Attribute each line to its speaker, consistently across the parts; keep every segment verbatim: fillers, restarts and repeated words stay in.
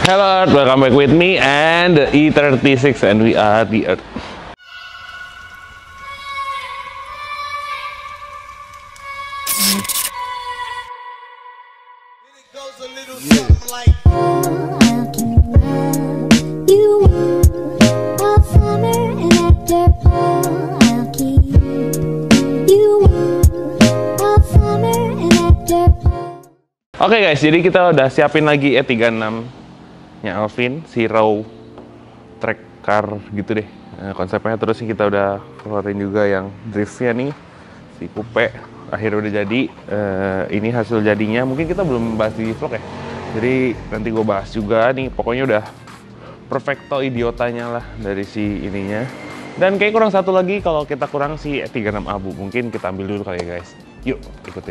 Speaker 1: Hello Earth, welcome back with me and the E thirty-six and we are the Earth. Oke okay guys, jadi kita udah siapin lagi E tiga enam nya Alvin, si raw track car gitu deh nah, konsepnya. Terus kita udah keluarin juga yang driftnya nih, si coupe akhirnya udah jadi. Uh, ini hasil jadinya, mungkin kita belum bahas di vlog ya, jadi nanti gue bahas juga nih. Pokoknya udah perfecto idiotanya lah dari si ininya. Dan kayak kurang satu lagi, kalau kita kurang si E tiga enam Abu, mungkin kita ambil dulu kali ya guys. Yuk ikutin.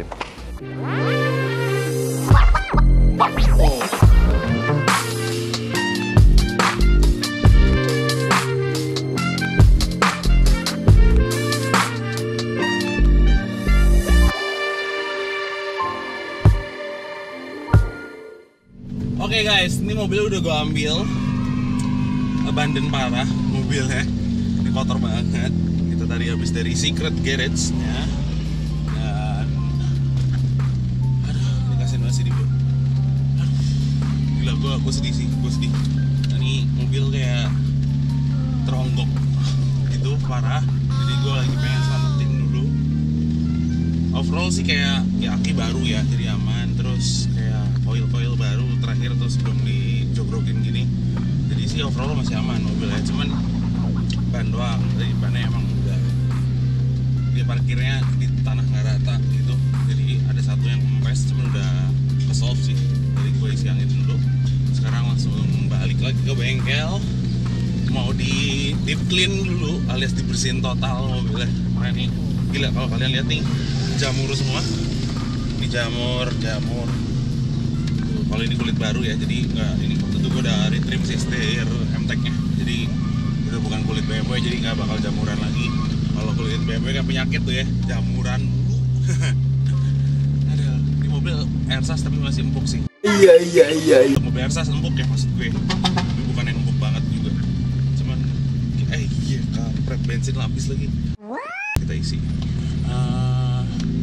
Speaker 1: Oke okay guys, ini mobil udah gue ambil, abandon parah mobilnya, ini kotor banget. Kita tadi habis dari secret garage-nya, dan aduh, ini kasihan banget sih di gue. Aduh, gila, gue, gue sedih sih, gue sedih. Nah, ini mobil kayak teronggok gitu, parah. Jadi gue lagi pengen selamatin dulu. Overall sih kayak ya aki baru ya, jadi aman. Terus kayak koil-koil baru terakhir tuh sebelum dijobrokin gini. Jadi sih overall masih aman mobilnya, cuman ban doang. Jadi bannya emang udah, dia parkirnya di tanah nggak rata gitu. Jadi ada satu yang kempes, cuman udah ke-solve sih. Jadi gue isi angin dulu. Sekarang langsung balik lagi ke bengkel, mau di deep clean dulu alias dibersihin total mobilnya. Nah ini gila, kalau kalian lihat nih, jamur semua. Ini jamur, jamur. Kalau ini kulit baru ya, jadi nggak, ini waktu itu gue udah retrim sih setir M T E C-nya, jadi udah bukan kulit B M W, jadi nggak bakal jamuran lagi. Kalau kulit B M W kan penyakit tuh ya, jamuran mulu. Ada di mobil Airsas tapi masih empuk sih. Iya iya iya. Mobil Airsas empuk ya maksud gue, tapi bukan yang empuk banget juga. Cuman, eh iya kampret, bensin habis lagi. Kita isi. Uh,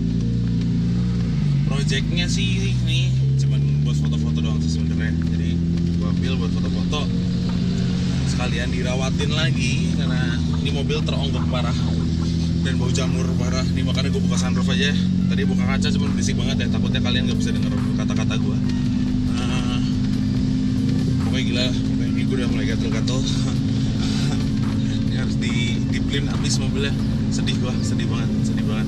Speaker 1: projectnya sih nih, cuman buat foto-foto doang sih sebenarnya. Jadi gua ambil buat foto-foto, sekalian dirawatin lagi karena ini mobil teronggok parah dan bau jamur parah. Nih makanya gua buka sunroof aja. Tadi buka kaca cuman berisik banget ya, takutnya kalian nggak bisa denger kata-kata gua. Uh, pokoknya gila lah, ini gua udah mulai gatel-gatel. Ini harus di di clean abis mobilnya. Sedih gua, sedih banget, sedih banget.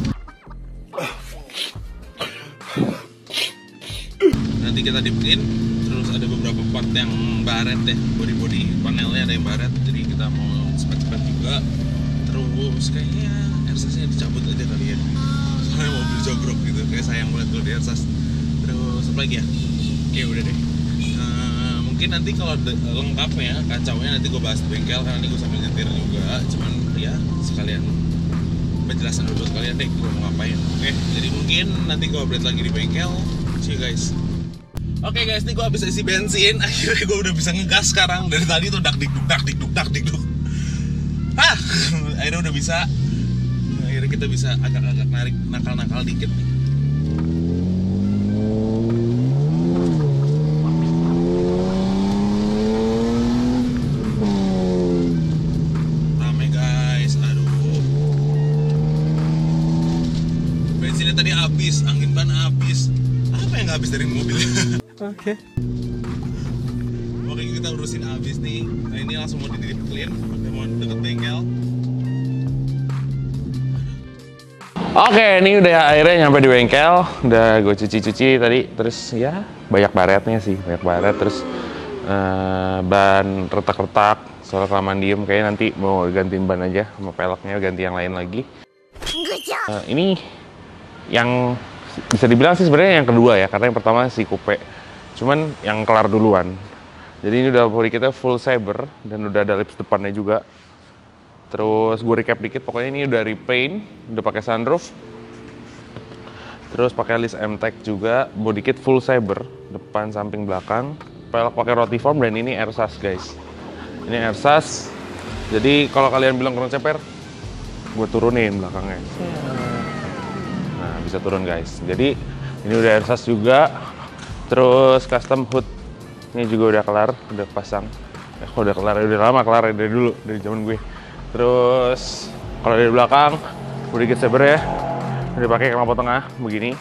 Speaker 1: Nanti kita dipin, terus ada beberapa part yang baret ya, body-body panelnya ada yang baret, jadi kita mau cepat-cepat juga. Terus kayaknya Airsasnya dicabut aja kali ya, soalnya mobil jogrok gitu, kayak sayang banget kalau di Airsas. Terus apa lagi ya? Oke udah deh. Uh, mungkin nanti kalau lengkapnya, kacaunya nanti gue bahas di bengkel, karena ini gue sambil nyetir juga. Cuman ya sekalian penjelasan dulu sekalian deh gue mau ngapain. Oke, jadi mungkin nanti gue update lagi di bengkel. See you guys. Oke okay guys, ini gue habis isi bensin. Akhirnya gue udah bisa ngegas sekarang. Dari tadi tuh dak dikduk dak dikduk dak dikduk. Hah, akhirnya udah bisa. Akhirnya kita bisa agak-agak narik nakal-nakal dikit nih. Rame guys, aduh. Bensinnya tadi habis, angin ban habis. Apa yang nggak habis dari mobilnya? Oke. Okay. Oke, kita urusin habis nih. Nah ini langsung mau di deep clean, mau deket bengkel. Oke, ini udah akhirnya nyampe di bengkel. Udah gue cuci-cuci tadi. Terus ya banyak baretnya sih, banyak baret. Terus uh, ban retak-retak, soal kelamaan diem. Kayaknya nanti mau gantiin ban aja, sama peleknya ganti yang lain lagi. Uh, ini yang bisa dibilang sih sebenarnya yang kedua ya, karena yang pertama si coupe, cuman yang kelar duluan. Jadi ini udah body kita full saber dan udah ada lips depannya juga. Terus gue recap dikit, pokoknya ini udah repaint, udah pakai sunroof, terus pakai list M T E C juga, body kit full saber, depan, samping, belakang. pelek pakai rotiform, dan ini ersas guys. Ini ersas. Jadi kalau kalian bilang kurang ceper, gue turunin belakangnya. Nah, bisa turun guys. Jadi ini udah ersas juga. Terus custom hood ini juga udah kelar, udah pasang. Eh, kok udah kelar? Udah lama kelar dari dulu, dari zaman gue. Terus kalau dari belakang body kit saber ya, udah pakai knalpot tengah begini.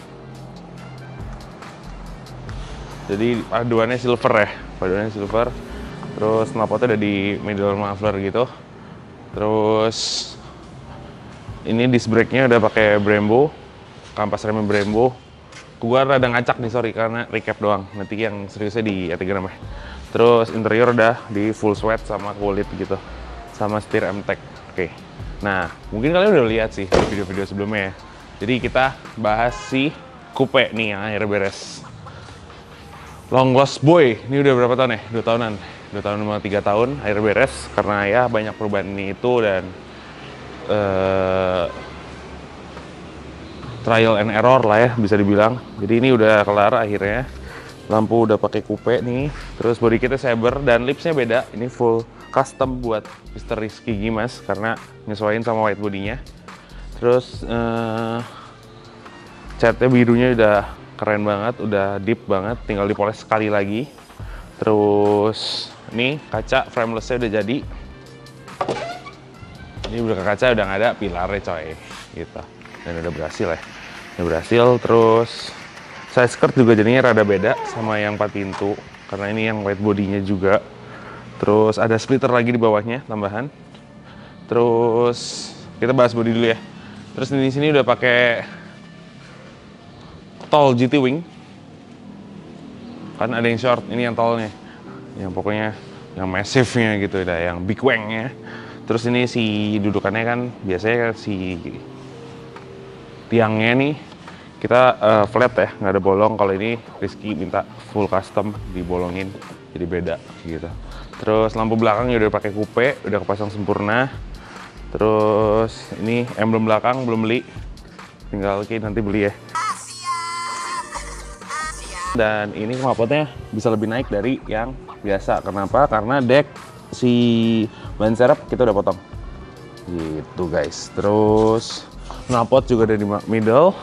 Speaker 1: Jadi paduannya silver ya, paduannya silver. Terus knalpotnya ada di middle muffler gitu. Terus ini disc brake-nya udah pakai Brembo, kampas remnya Brembo. Gua rada ngacak nih, sorry, karena recap doang. Nanti yang seriusnya di Etigram ya. Terus interior udah di full sweat sama kulit gitu, sama setir M-Tech. Oke. Nah, mungkin kalian udah lihat sih di video-video sebelumnya ya. Jadi kita bahas si coupe nih yang akhirnya beres. Long lost boy, ini udah berapa tahun ya? Dua tahunan. Dua tahun sama tiga tahun, akhirnya beres karena ya banyak perubahan ini itu dan uh, trial and error lah ya bisa dibilang. Jadi ini udah kelar akhirnya. Lampu udah pakai coupe nih. Terus body kitnya saber dan lipsnya beda. Ini full custom buat mister Rizky Gimas karena nyesuaiin sama white bodinya. Terus uh, catnya birunya udah keren banget, udah deep banget, tinggal dipoles sekali lagi. Terus ini kaca frameless-nya udah jadi. Ini udah kaca udah nggak ada pilarnya coy, gitu. Dan udah berhasil ya, udah berhasil. Terus size skirt juga jadinya rada beda sama yang empat pintu, karena ini yang white bodinya juga. Terus ada splitter lagi di bawahnya tambahan. Terus kita bahas body dulu ya. Terus di sini udah pakai tall G T wing. Kan ada yang short, ini yang tallnya. Yang pokoknya yang massive-nya gitu, ada yang big wang-nya. Terus ini si dudukannya kan biasanya kan si tiangnya nih kita uh, flat ya, nggak ada bolong. Kalau ini Rizky minta full custom dibolongin, jadi beda gitu. Terus lampu belakangnya udah pakai coupe, udah kepasang sempurna. Terus ini emblem belakang belum beli, tinggal Ki nanti beli ya. Dan ini knalpotnya bisa lebih naik dari yang biasa. Kenapa? Karena deck si ban serep kita udah potong gitu guys. Terus knalpot juga ada di middle.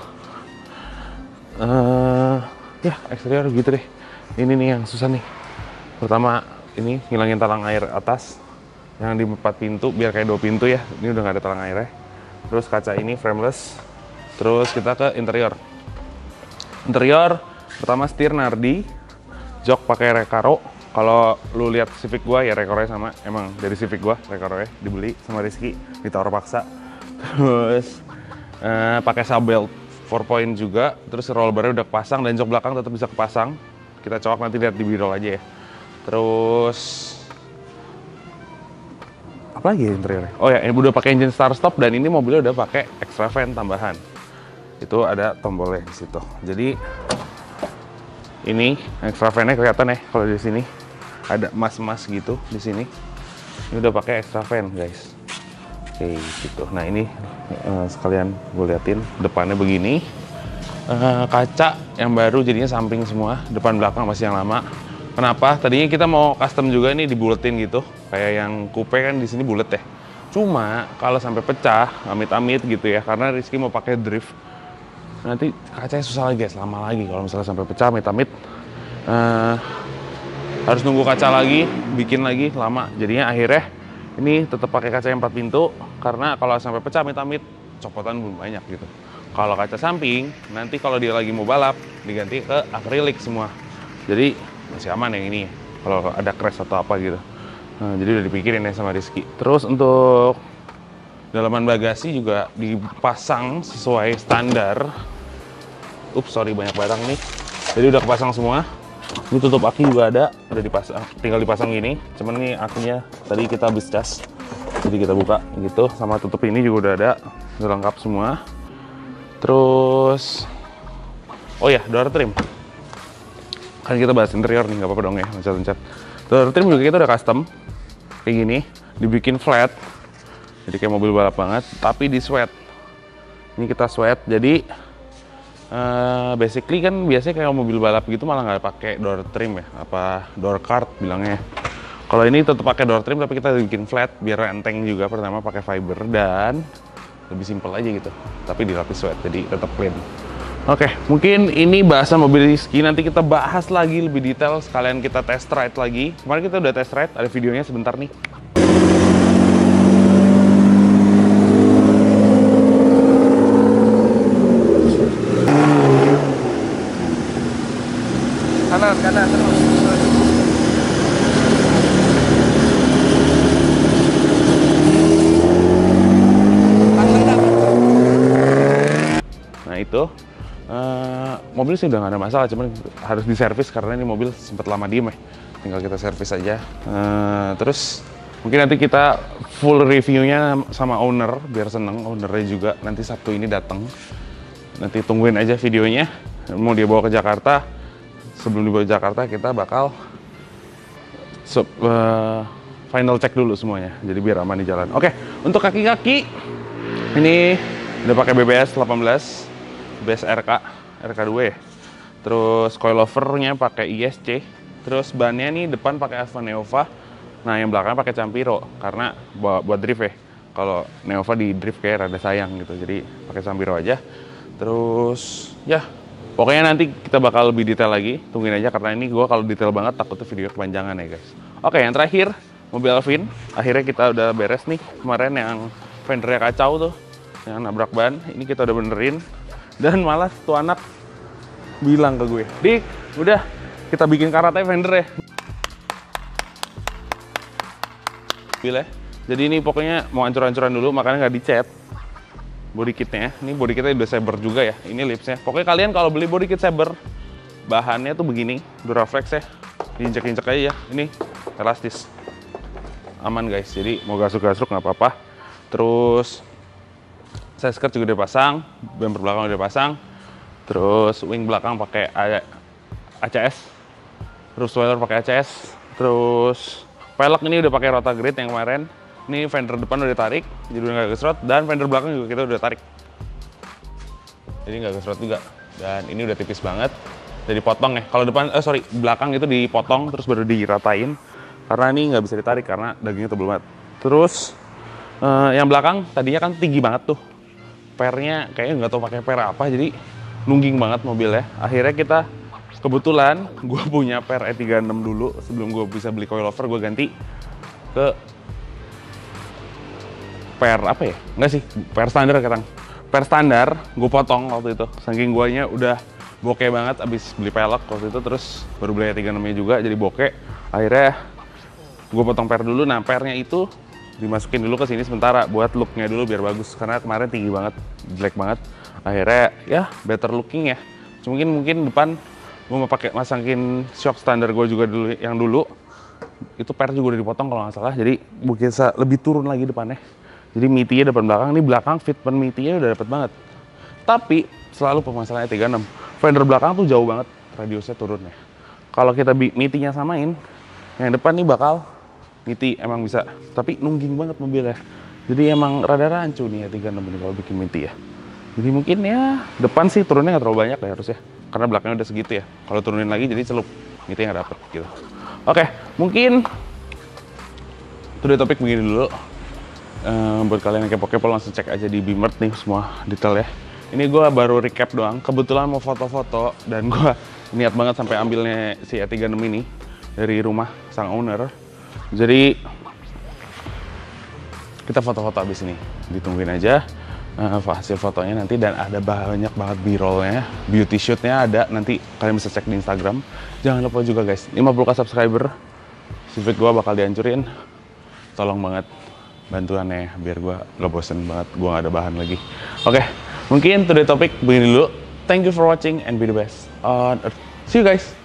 Speaker 1: Uh, ya eksterior gitu deh. Ini nih yang susah nih. Pertama ini ngilangin talang air atas yang di empat pintu biar kayak dua pintu ya. Ini udah nggak ada talang airnya. Terus kaca ini frameless. Terus kita ke interior. Interior pertama setir Nardi, jok pakai Recaro. Kalau lu lihat Civic gua ya Recaro-nya sama, emang dari Civic gua Recaro-nya dibeli sama Rizky, ditawar paksa. Terus uh, pakai subbelt four point juga, terus rollbar-nya udah kepasang dan jok belakang tetap bisa kepasang. Kita colok nanti lihat di B-roll aja ya. Terus apa lagi ya interiornya? Oh ya, ini udah pakai engine start stop dan ini mobilnya udah pakai extra fan tambahan. Itu ada tombolnya di situ. Jadi ini extra fan-nya kelihatan ya kalau di sini ada emas-emas gitu di sini. Ini udah pakai extra fan guys. Oke gitu. Nah ini uh, sekalian gue liatin depannya begini. Uh, kaca yang baru jadinya samping semua, depan belakang masih yang lama. Kenapa? Tadinya kita mau custom juga nih dibuletin gitu, kayak yang coupe kan di sini bulet ya. Cuma kalau sampai pecah, amit-amit gitu ya, karena Rizky mau pakai drift. Nanti kacanya susah lagi guys, lama lagi kalau misalnya sampai pecah, amit-amit uh, harus nunggu kaca lagi, bikin lagi lama. Jadinya akhirnya ini tetap pakai kaca yang empat pintu karena kalau sampai pecah, amit-amit copotan belum banyak gitu. Kalau kaca samping nanti kalau dia lagi mau balap diganti ke akrilik semua, jadi masih aman yang ini kalau ada crash atau apa gitu. Nah, jadi udah dipikirin ya sama Rizky. Terus untuk dalaman bagasi juga dipasang sesuai standar. Ups, sorry banyak barang nih. Jadi udah kepasang semua. Ini tutup aki juga ada, udah dipasang, tinggal dipasang gini. Cuman ini akinya tadi kita habis cas, jadi kita buka gitu. Sama tutup ini juga udah ada, udah lengkap semua. Terus, oh ya, door trim. Kan kita bahas interior nih, nggak apa-apa dong ya, loncat-loncat. Door trim juga kita udah custom, kayak gini, dibikin flat. Jadi kayak mobil balap banget, tapi di sweat. Ini kita sweat, jadi Uh, basically kan biasanya kayak mobil balap gitu malah nggak pakai door trim ya, apa door card bilangnya. Kalau ini tetap pakai door trim tapi kita bikin flat biar enteng juga. Pertama pakai fiber dan lebih simpel aja gitu, tapi dilapis wet jadi tetap clean. Oke, mungkin ini bahasan mobil Rizky, nanti kita bahas lagi lebih detail, sekalian kita test ride lagi. Kemarin kita udah test ride, ada videonya sebentar nih.
Speaker 2: Kanan, kanan terus.
Speaker 1: Nah itu, uh, mobil sih udah nggak ada masalah, cuman harus diservis karena ini mobil sempat lama diem ya. Tinggal kita servis aja. Uh, terus mungkin nanti kita full reviewnya sama owner, biar seneng ownernya juga. Nanti Sabtu ini datang. Nanti tungguin aja videonya. Mau dia bawa ke Jakarta. Sebelum dibawa ke Jakarta kita bakal sub, uh, final check dulu semuanya. Jadi biar aman di jalan. Oke, untuk kaki-kaki ini udah pakai B B S delapan belas. B B S R K, R K dua ya. Terus coilovernya pakai I S C. Terus bannya nih depan pakai Alfa Neova. Nah yang belakang pakai Campiro karena buat, buat drift ya. Kalau Neova di drift kayak rada sayang gitu. Jadi pakai Campiro aja. Terus ya pokoknya nanti kita bakal lebih detail lagi. Tungguin aja karena ini gue kalau detail banget takutnya video kepanjangan ya guys. Oke, yang terakhir mobil Alvin. Akhirnya kita udah beres nih. Kemarin yang fendernya kacau tuh, yang nabrak ban. Ini kita udah benerin. Dan malah tuh anak bilang ke gue, Dik, udah kita bikin karate fender ya. Bila, jadi ini pokoknya mau hancur-hancuran dulu, makanya nggak dicat body kitnya. Ini body kitnya udah saber juga ya, ini lipsnya. Pokoknya kalian kalau beli body kit saber, bahannya tuh begini, Duraflex ya, diinjek-injek aja ya. Ini elastis, aman guys. Jadi mau gasuk-gasuk nggak apa-apa. Terus side skirt juga udah pasang, bumper belakang udah pasang, terus wing belakang pakai A C S, terus spoiler pakai A C S, terus pelek ini udah pakai Rotagrid yang kemarin. Ini fender depan udah tarik, jadi udah nggak gesrot, dan fender belakang juga kita udah tarik, jadi nggak gesrot juga. Dan ini udah tipis banget, udah dipotong ya. Kalau depan, eh sorry, belakang itu dipotong terus baru diratain, karena ini nggak bisa ditarik karena dagingnya tebel banget. Terus eh, yang belakang tadinya kan tinggi banget tuh. Pernya kayaknya nggak tahu pakai per apa, jadi nungging banget mobilnya. Akhirnya kita kebetulan gue punya per E tiga enam dulu sebelum gue bisa beli coilover, gue ganti ke per apa ya? Enggak sih, per standar katang. Per standar gue potong waktu itu. Saking guanya udah bokeh banget abis beli pelek waktu itu, terus baru beli E tiga enam-nya juga jadi bokeh. Akhirnya gue potong per dulu. Nah, pernya itu dimasukin dulu ke sini sementara buat looknya dulu biar bagus, karena kemarin tinggi banget, jelek banget. Akhirnya ya better looking ya. Mungkin mungkin depan gue mau pakai masangin shock standar gue juga dulu, yang dulu itu per juga udah dipotong kalau nggak salah, jadi bisa lebih turun lagi depannya. Jadi mitinya depan belakang, ini belakang fitment mitinya udah dapet banget. Tapi selalu permasalahannya tiga enam, fender belakang tuh jauh banget radiusnya turunnya. Kalau kita mitinya samain, yang depan nih bakal miti emang bisa, tapi nungging banget mobilnya. Jadi emang rada rancu nih ya tiga enam ini kalau bikin miti ya. Jadi mungkin ya depan sih turunnya nggak terlalu banyak ya harusnya, karena belakangnya udah segitu ya. Kalau turunin lagi jadi celup, mitinya nggak dapet gitu. Oke, mungkin itu udah topik begini dulu. Uh, buat kalian yang kepo-kepo langsung cek aja di Bimert nih semua detail ya. Ini gue baru recap doang. Kebetulan mau foto-foto dan gue niat banget sampai ambilnya si E tiga enam ini dari rumah sang owner. Jadi kita foto-foto abis ini. Ditungguin aja uh, hasil fotonya nanti, dan ada banyak banget b-rollnya, beauty shootnya ada. Nanti kalian bisa cek di Instagram. Jangan lupa juga guys, lima puluh k subscriber, Civic gue bakal dihancurin. Tolong banget bantuannya biar gue gak bosen banget, gue gak ada bahan lagi. Oke, okay, mungkin today topik begini dulu. Thank you for watching and be the best on earth. See you guys.